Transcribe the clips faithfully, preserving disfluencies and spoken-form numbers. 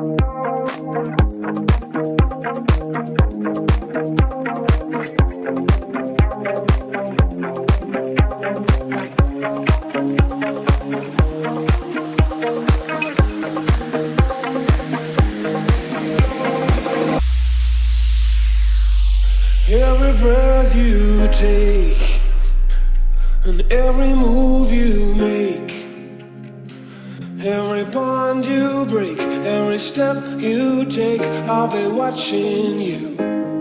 Every breath you take and every move you make, every bond you break, every step you take, I'll be watching you.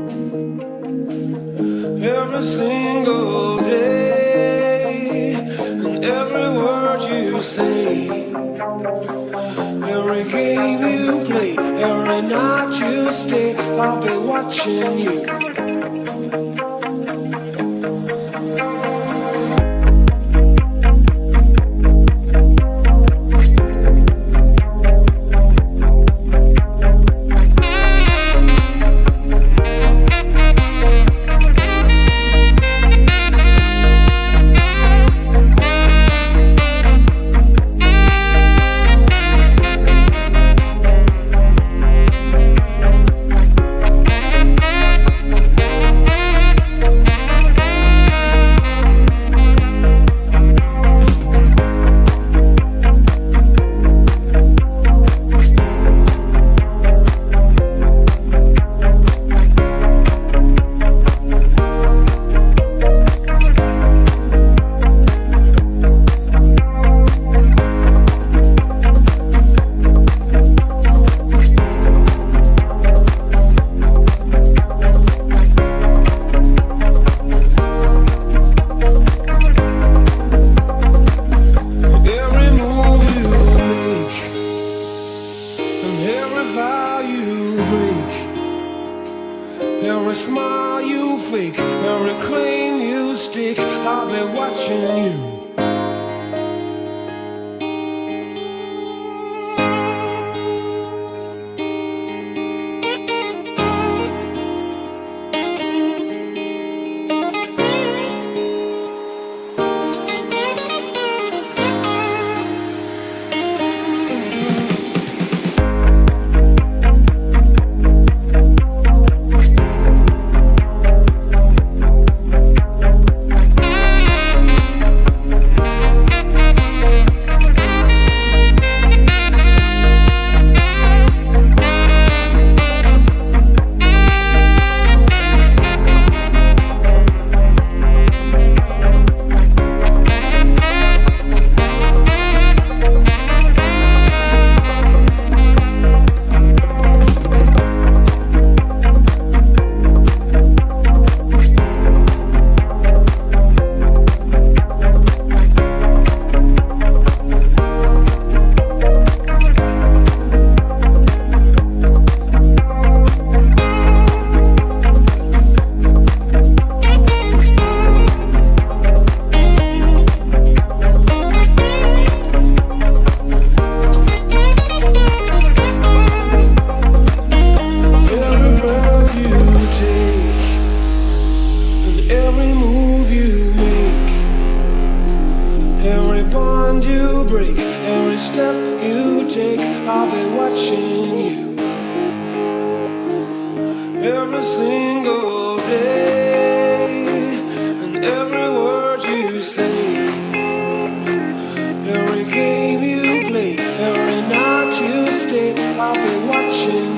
Every single day and every word you say, every game you play, every night you stay, I'll be watching you. Every smile you fake, every claim you stick, I'll be watching you. Every step you take, I'll be watching you. Every single day and every word you say, every game you play, every night you stay, I'll be watching you.